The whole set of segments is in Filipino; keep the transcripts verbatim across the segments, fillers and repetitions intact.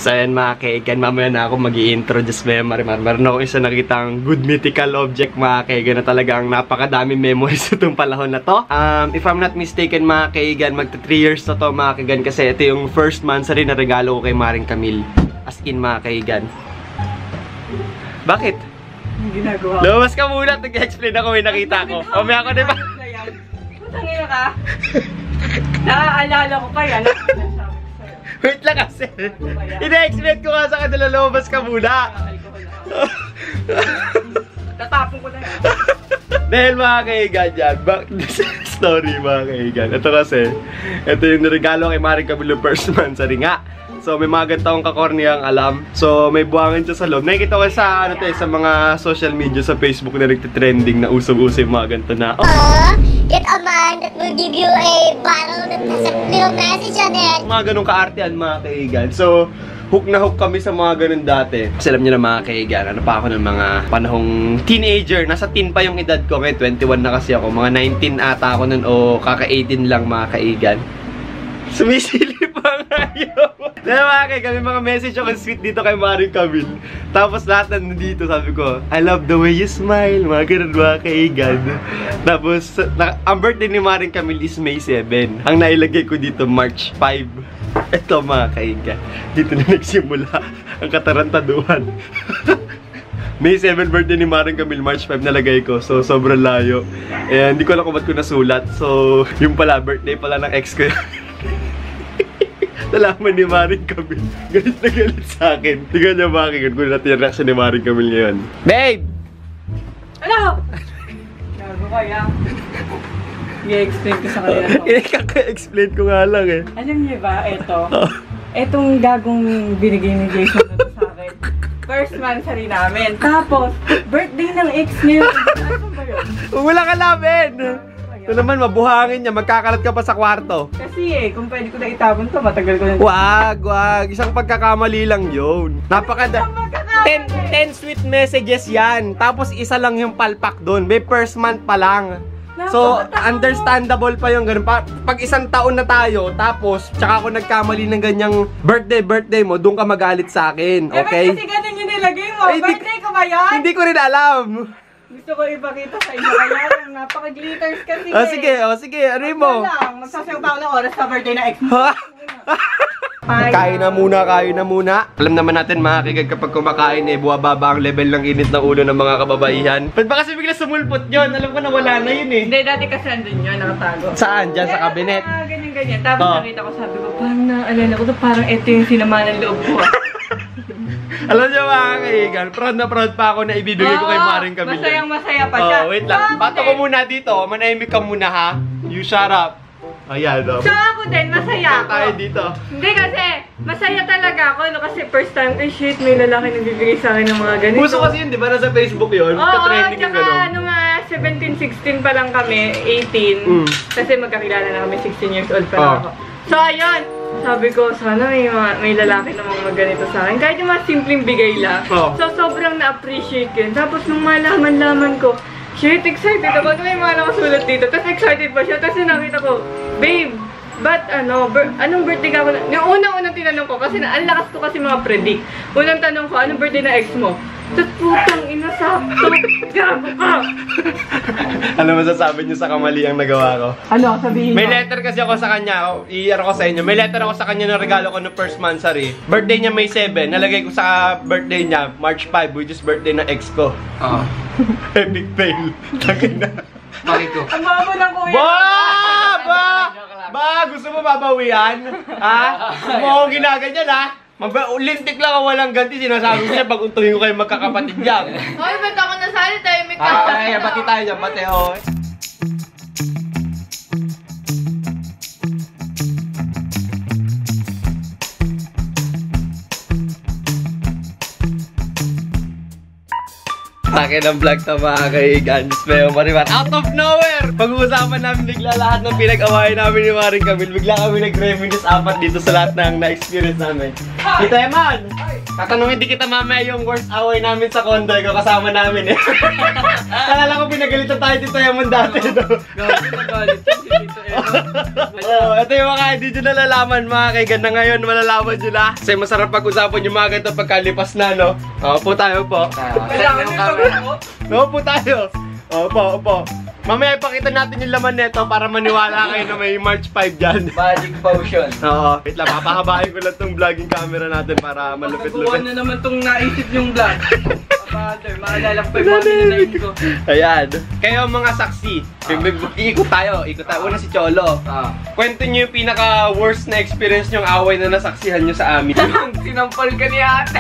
So ayan mga kaigan, mamaya na ako mag-i-intro just may marimar. Meron ako isa nakitang good mythical object mga kaigan na talagang napakadami memories itong panahon na to. Um, if I'm not mistaken mga kaigan, magta three years na to mga kaigan kasi ito yung first mansari na regalo ko kay Maring Camille. As in mga kaigan. Bakit? Ginagawa. Lumabas ka muna, nag-explain ako, may nakita ko. Mamaya ako diba? Putangin ka? Naaalala ko kaya. Wait lang kasi. Ina-explain ko nga sa kanila, lumabas ka muna. Tatapon ko na yan. Dahil mga kaigan dyan, back to this story mga kaigan. Ito kasi, ito yung regalo kay Maring Camille first mansari nga. So may mga ganito akong kakorniyang alam. So may buhangin siya sa loob. Nakikita ko sa ano to, sa mga social media sa Facebook na nagtitrending na usog-usog yung mga ganito na oh. Uh, get a man that will give you a bottle that has a little message on it. Mga ganong kaartihan mga kaigan. So hook na hook kami sa mga ganun dati. Kasi alam nyo na mga kaigan, ano pa ako ng mga panahong teenager. Nasa teen pa yung edad ko. Ngayon twenty-one na kasi ako. Mga nineteen ata ako nun o kaka eighteen lang mga kaigan. Sumisilip pa ngayon. Dahil mga kaigan, may mga message ako sweet dito kay Maring Camille. Tapos lahat na nandito sabi ko, I love the way you smile. Mga ganun mga kaigan. Tapos ang birthday ni Maring Camille is May seven. Ang nailagay ko dito March five. Ito mga kaigan, dito na nagsimula ang katarantaduhan. May seven birthday ni Maring Camille, March five nalagay ko. So sobrang layo. Eh hindi ko alam kung ba't ko nasulat. So yung pala birthday pala ng ex ko. Nalaman ni Maring Camille. Galit na galit sa akin. Tingnan niya mga kaigan kung natin yung reaction ni Maring Camille ngayon. Babe! Ano? Gago kaya. I-explain ko sa kanila to. Kaka-explain ko nga lang eh. Alam niyo ba, eto. Etong gagong binigay ni Jason na sa akin. First mansari namin. Tapos, birthday ng ex niya. Ano ba yun? Wala ka namin! Ito naman, mabuhangin niya. Magkakalat ka pa sa kwarto. Kasi eh, kung pwede ko na itapon to, matagal ko na. Wag, wag. Isang pagkakamali lang yun. Napakada. ten, ten sweet messages yan. Tapos isa lang yung palpak doon. May first month pa lang. So, understandable pa yung ganun. Pa pag isang taon na tayo, tapos, tsaka ako nagkamali ng ganyang birthday, birthday mo, doon ka magalit sa akin, okay? Eh, kasi ganun yung nilagay mo. Ay, birthday ko ba yan? Hindi ko rin alam. Gusto ko ipakita sa inyo kaya napaka-glitters kasi. Oh, sige, oh, sige. Ano mo? Magsasayaw pa ako ng oras sa birthday na ex mo. Kain na muna, kain na muna. Alam naman natin mga kigag kapag kumakain eh, buwababa ang level ng init ng ulo ng mga kababaihan. Ba't ba kasi bigla sumulpot yun? Alam ko na wala na yun eh. Hindi, dati kasi andun yun, nakatago. Saan? Diyan sa kabinet? Ah, ganyan-ganyan. Tapos oh. nakita ko, sabi ko, parang naalala ko to, parang ito yung sinama ng loob ko. Alam niyo mga kaigan, proud na proud pa ako na ibibigay ko kay Maring Camille. Masayang masaya pa siya. Oh, wait lang. Pato ko muna dito. Manahimik ka muna ha. You shut up. Ayan, oh. So ako din, masaya ako. tayo dito. Hindi kasi, masaya talaga ako. No? Kasi first time, eh shit, may lalaki nagbibigay sa akin ng mga ganito. Puso kasi yun, di ba? Nasa Facebook yun. Oo, ka-trending yung tsaka gano'n. ano nga, seventeen, sixteen pa lang kami, eighteen. Mm. Kasi magkakilala na kami, sixteen years old pa lang Oh. ako. So ayun, sabi ko, sana may, mga, may lalaki namang magganito sa akin. Kahit yung mga simpleng bigay lang. Oh. So sobrang na-appreciate yun. Tapos nung malaman-laman ko, shit, excited ako. May mga nakasulat dito. Tapos excited pa siya. Tapos nakita ko, babe, but ano, anong birthday ka ako? Yung unang-unang tinanong ko, kasi na, ang lakas ko kasi mga predict. Unang tanong ko, anong birthday na ex mo? Tapos putang ina, sakto. Gago ka! Ano masasabi niyo sa kamali ang nagawa ko? Ano, sabihin mo? May letter kasi ako sa kanya. I-ano ko sa inyo. May letter ako sa kanya na regalo ko no first mansari. Birthday niya May seven. Nalagay ko sa birthday niya, March five, which is birthday ng ex ko. Oo. Epic fail. Takin na. Bakit ko? Ang babo ng kuya! Ba! Ba! Ba! Gusto mo babawian? Ha? Gusto mo akong ginaganyan ha? Mag-lintik lang ang walang ganti. Sinasabi ko siya pag untuhin ko kayo magkakapatid yan. Hoy, ba't ako nasali tayo? May Ah, ay, bati tayo dyan, bati oh. Takin ang vlog na mga kaigan. Pero mariman, out of nowhere! Pag-uusapan namin bigla lahat ng pinag-awayan namin ni Maring Camille. Bigla kami nag-reminisce apat dito sa lahat ng na-experience namin. Tito Eman! Tatanungin di kita mamaya yung worst away namin sa condo. Ikaw kasama namin eh. Kalala ko pinagalitan tayo Tito Eman dati. No? Gawin na galit si Tito Eman. Oh, ito yung mga hindi nyo nalalaman mga kaigan na ngayon malalaman nyo na. Kasi masarap pag-usapan yung mga ganito pagkalipas na, no? Opo tayo po. Kailangan yung camera mo. Opo tayo. Opo, opo. Mamaya ipakita natin yung laman nito para maniwala kayo na may March five dyan. Magic potion. Oo. Wait lang, papahabahin ko lang tong vlogging camera natin para malupit-lupit. Pagkakuha na naman tong naisip yung vlog. Father, maalala ko yung mga ninain ko. Ayan. Kayo mga saksi. Iikot tayo. Ikot tayo. Una si Cholo. Ah. Kwento nyo yung pinaka-worst na experience nyong away na nasaksihan nyo sa amin. Yung sinampal ka ni ate.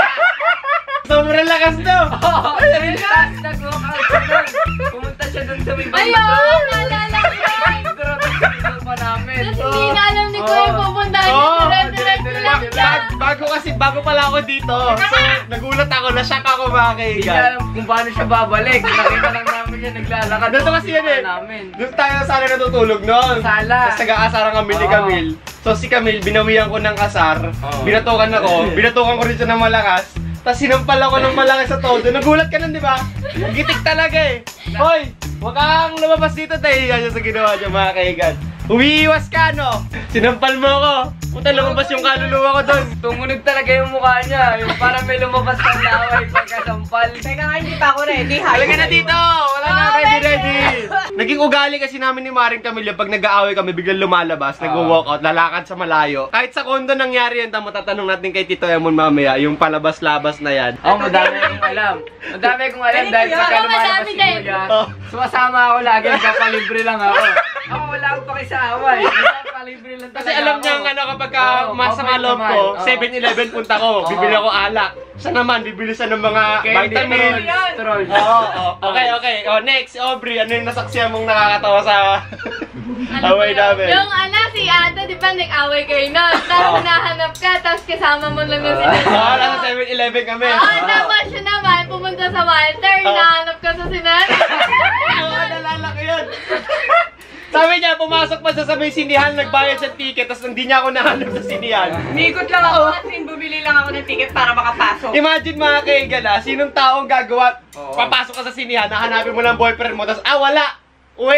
Sobrang lakas daw! Oo! Tapos nag-walkout siya doon. Pumunta siya doon sa may bangko. Ayun! Naalala ko yun! Siguro tapos pa namin. Tapos hindi na alam ni Kuya yung pupuntahan niya. Oo. Dire-diretso lang siya. Bag, bago kasi, bago pala ako dito. So, nagulat ako, na-shock ako mga Hindi niya kaigan. alam kung paano siya babalik. Nakita lang namin siya naglalakad. Dito kasi yan eh. Namin. Doon tayo sana natutulog noon. Sala. Tapos nag-aasara kami ni Oo. Camille. So si Camille, binawian ko ng kasar. Oo. Binatukan ako. Binatukan ko rin siya ng malakas. Tapos sinampal ako ng malakas sa todo. Nagulat ka nun, di ba? Gitik talaga eh. Hoy, huwag kang lumabas dito tayo. Yan sa ginawa niya mga kaigan. Umiiwas ka, no? Sinampal mo ako. Puta, lumabas yung kaluluwa ko doon. Tumunog talaga yung mukha niya. Yung parang may lumabas ng laway pagkasampal. Teka nga, hindi pa ako ready. Halika na dito! Wala na, ready, ready! Naging ugali kasi namin ni Maring Camilla, pag nag-aaway kami, biglang lumalabas, nag-walk out, lalakad sa malayo. Kahit sa condo nangyari yan, tamo tatanong natin kay Tito Emon mamaya, yung palabas-labas na yan. Oo, oh, madami akong alam. Madami akong alam dahil pagka Oo, lumalabas madami si din. Kuya. Oh. Sumasama ako lagi, nagpapalibre lang ako. Ako wala akong pakisaway. Nagpapalibre lang talaga Kasi alam niya ako. ang ano, kapag ka Oo, masama mabait loob naman. ko, Oo. seven eleven punta ko, Oo. bibili ako alak. Siya naman, bibili siya ng mga Candy, vitamin. trolls. Oo, oo. Okay, okay. Oh, next, Aubrey, ano yung nasaksihan mong nakakatawa sa away namin? Yung ano, si Ate, di ba nag-away kayo na? Oo. Tapos nahanap ka, tapos kasama mo lang yung Oo, sinanay. nasa seven eleven kami. Oo, tapos siya naman, pumunta sa Walter, Oo. hinahanap ka sa sinanay. Oo, nalala ko yun. Sabi niya, pumasok pa siya sa may sinihan, nagbayad siya ticket, tapos hindi niya ako nahanap sa sinihan. Umiikot lang ako kasi bumili lang ako ng ticket para makapasok. Imagine mga kaigan ah, sinong taong gagawa, Oo. papasok ka sa sinihan, nahanapin mo ng boyfriend mo, tapos ah wala, uwi.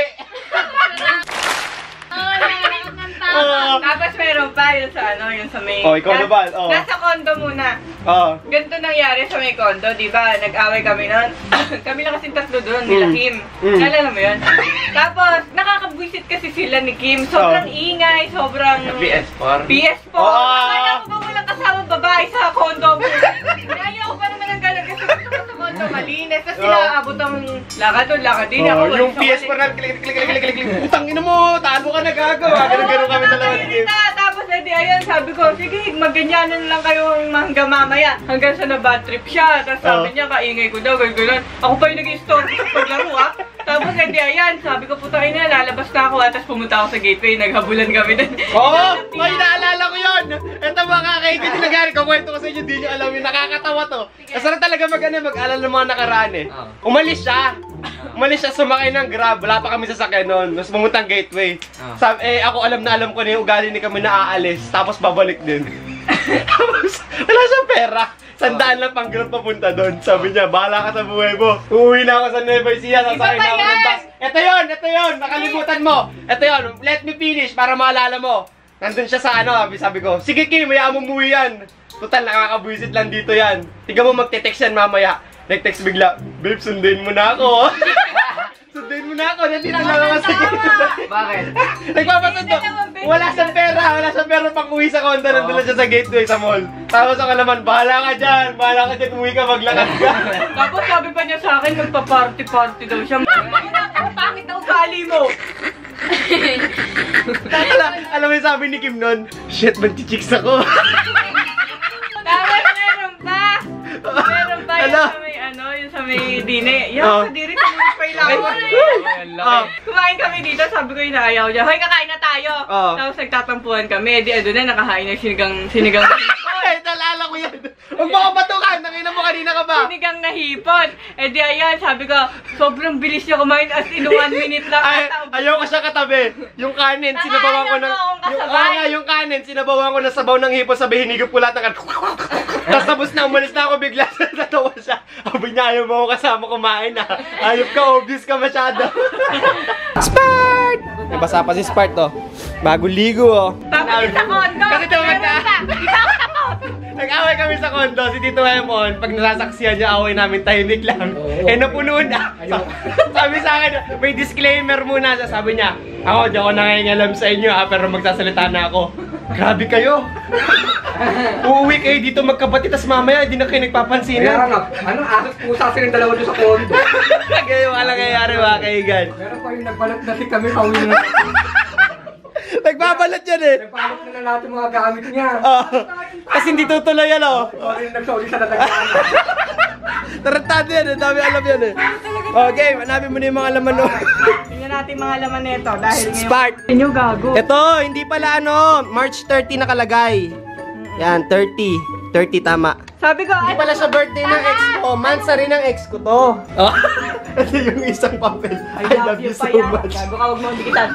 Oo, nalakas ng tao. Oo. Tapos meron pa yun sa ano, yun sa may... Oh, ikaw na ba? Oo. Nasa condo muna. Oo. Ganito nangyari sa may condo, di ba? Nag-away kami nun. Kami lang kasing tatlo doon, nila Mm. Kim. Mm. Naalala mo yun? Tapos, nakakabwisit kasi sila ni Kim. Sobrang Oh. ingay, sobrang... P S four. P S four. Oo. Akala ko ba walang kasamang babae sa condo mo? Ayaw ko pa naman ng gano'n kasi gusto ko sa condo malinis. Tapos sila Oo. abot ang lakad doon, lakad din. Oh, Ako, yung walis P ako S four na klik klik klik klik klik klik. Utang ina mo, talo ka na gagawa. Ganun-ganun kami dalawa ni Kim. Nakakairita. Tapos edi ayun, sabi ko, sige, magganyanan lang kayo hanggang mamaya. Hanggang sa na-bad trip siya. Tapos sabi Oh. niya, kaingay ko daw, gano'n. Ako pa yung nag-i-store sa paglaro ah. Tapos edi ayan, sabi ko, puta ina, lalabas na ako. At tapos pumunta ako sa gateway, naghabulan kami doon. Oo! Oh, may naalala ko yun! Ito mga kaigan yung nangyari, kukwento ko sa inyo, di nyo alam yung nakakatawa to. Kasarap talaga mag, ano, mag-alala ng mga nakaraan eh. Umalis siya. Umalis siya, sumakay ng Grab, wala pa kami sasakyan noon. Tapos pumunta ang gateway. Sabi, eh ako alam na alam ko na yung ugali ni kami na aalis, tapos babalik din. Tapos wala siyang pera. Sandaan lang pang Grab papunta doon. Sabi niya, bahala ka sa buhay mo. Uuwi na ako sa Nueva Ecija, sasakay na ako ng bus. Ito yun, ito yun, nakalimutan mo. Ito yun, let me finish para maalala mo. Nandun siya sa ano, sabi ko, sige Kim, maya mo umuwi yan. Total, nakakabuisit lang dito yan. Tiga mo magte-text yan mamaya. Nag-text bigla, babe, sundin mo na ako. Sundin mo na ako, nandito lang ako sa gateway. Bakit? Nagpapasundo. Wala siyang pera, wala siyang pera pang uwi sa condo. Nandun lang siya sa gateway sa mall. Tapos ako naman, bahala ka dyan, bahala ka dyan, uwi ka, maglakad ka. Tapos sabi pa niya sa akin, magpa-party-party daw siya. Ang pangit na ugali mo! alam, alam mo yung sabi ni Kim nun, shit, mag-chicks ako. Tapos meron pa! Meron pa yung Ano? sa may ano, yung sa may dine. Yan, Oh. sa diri, tumulipay lang ako. Oh. Kumain kami dito, sabi ko yung naayaw niya, hoy, kakain na tayo! Oh. Tapos nagtatampuhan kami, di ano na, nakahain ng sinigang, sinigang. Ay, nalala ko yan. Huwag mo ako batukan! Nakina mo kanina ka ba? Sinigang na hipon. Eh di ayan, sabi ko, sobrang bilis niya kumain as in one minute lang. Ay, ayaw ko siya katabi. Yung kanin, sinabawan ko ng... Nakaalam mo akong Yung, kasabay. ah, nga, yung kanin, sinabawan ko ng sabaw ng hipon, sabi hinigop ko lahat ng... Tapos tapos na, umalis na ako bigla. Natawa siya. Sabi niya, ayaw mo ako kasama kumain ah. Ayop ka, obvious ka masyado. Spart! Nabasa pa si Spart oh. Bagong ligo oh. Tapos sa kondo. Kasi tumag ka. Hindi ako tapos. Nag-away kami sa kondo, si Tito Emon, pag nasasaksihan niya, away namin, tahimik lang. Eh, napuno na. Sabi sa akin, may disclaimer muna. Sabi niya, ako, di ako nangingalam sa inyo ha, pero magsasalita na ako. Grabe kayo. Uuwi kayo dito magkapatid, tas mamaya, hindi na kayo nagpapansinan. Kaya nga, ano, asos pusa silang dalawa doon sa kondo. Kaya wala nangyayari mga kaigan. Meron pa yung nagbalat na si kami, pauwi na. Nagbabalat yan eh. Nagpalit na na lahat yung mga gamit niya. Oh. Kasi hindi tutuloy yan oh. Sorry, nagsorry sa natagyan. Tarantado yan eh, dami alam yan eh. Okay, hanapin mo na yung mga laman oh. Tingnan natin mga laman nito dahil ngayon. Spark. Inyo gago. Ito, hindi pala ano, March thirty nakalagay. Yan, thirty. thirty tama. Sabi ko, Hindi ano? pala sa birthday ng ex ko, mansa rin ng ex ko to. Oh. Ito yung isang papel. I, love you so pa yan. much. Gago ka, huwag mo dikitan.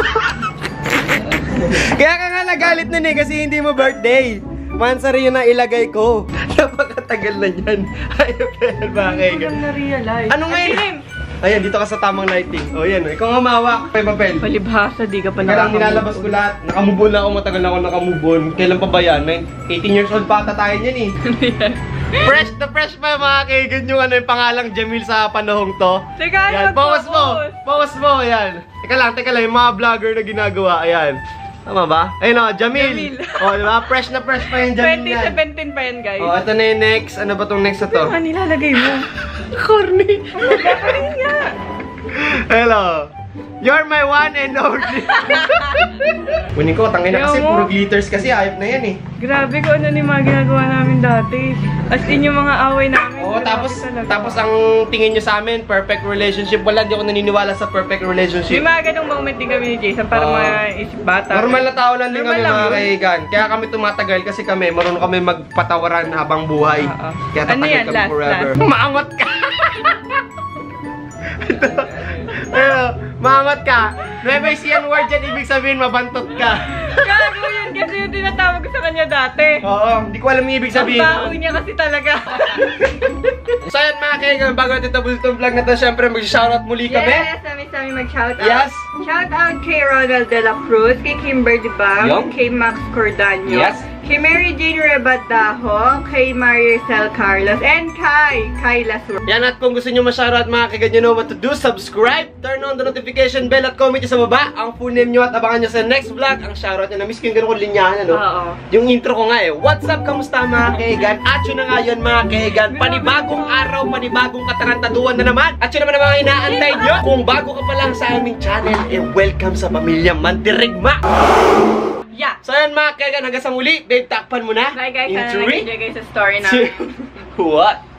Kaya ka nga nagalit nun eh, kasi hindi mo birthday. Mansa rin yun ang ilagay ko. Napakatagal na yan. Ayop na yan, bakit? Hindi ko lang na-realize. Ano ngayon? Ang dilim. Ayan, dito ka sa tamang lighting. O yan, ikaw nga mawak. May papel. Palibhasa, di ka pa Kaya lang nilalabas ko lahat. Nakamubon na ako, matagal na ako nakamubon. Kailan pa ba yan? eighteen years old pa ata tayo niyan eh. Fresh na fresh pa yung mga kaigan yung ano yung pangalang Jamil sa panahong to. Teka, Yan, ano bawas mo. mag-focus? Bawas mo, ayan. Teka lang, teka lang, yung mga vlogger na ginagawa, ayan. Tama ba? Ayun o, Jamil. Jamil. O, diba? Fresh na fresh pa yung Jamil twenty yan. seventeen pa yan, guys. O, ito na yung next. Ano ba tong next na to? Ano nga nilalagay mo? Corny. Gagawin nga. Hello. You're my one and only. Kunin ko, tangin na kasi Ayaw mo. puro glitters kasi ayop na yan eh. Grabe ko ano ni mga ginagawa namin dati. As in yung mga away namin. Oo, grabe tapos talaga. tapos ang tingin nyo sa amin, perfect relationship. Wala, di ako naniniwala sa perfect May relationship. mga ganong moment din kami ni Jason para Oo. mga isip bata. Normal na tao lang din Normal kami lang mga yun. kaigan. Kaya kami tumatagal kasi kami, marunong kami magpatawaran habang buhay. Oo. Kaya Ano tatagal yan? kami Last, forever. last. Maangot ka! Pero, maangot ka. May siyan word dyan, ibig sabihin mabantot ka. Gago yun kasi yung tinatawag ko sa kanya dati. Oo, hindi ko alam yung ibig Ang sabihin. baho niya kasi talaga. So yan mga kaigan, bago natin tapos itong vlog na to, syempre mag-shoutout muli kami. Yes, sami-sami mag-shoutout. Yes. Shoutout kay Ronald De La Cruz, kay Kimber Dibang, Yung? kay Max Cordaño, Yes. kay Mary Jane Rebadaho, kay Maricel Carlos, and kay Kyla Sur. Yan, at kung gusto nyo ma-shoutout mga kaigan, you know what to do. Subscribe, turn on the notification bell at comment nyo sa baba ang full name nyo at abangan nyo sa next vlog ang shoutout nyo. Na-miss ko yung ganun kong linyahan, ano? Oo. Yung intro ko nga eh. What's up, kamusta mga kaigan? At yun na nga yun mga kaigan. Panibagong araw, panibagong katarantaduan na naman. At yun naman ang mga inaantay nyo. Kung bago ka pa lang sa aming channel, eh welcome sa Pamilya Mandirigma. Yeah. So yan mga kaigan, hanggang sa muli. Babe, takpan mo na. Bye guys, In sana three, nag-enjoy kayo sa story two, namin. one.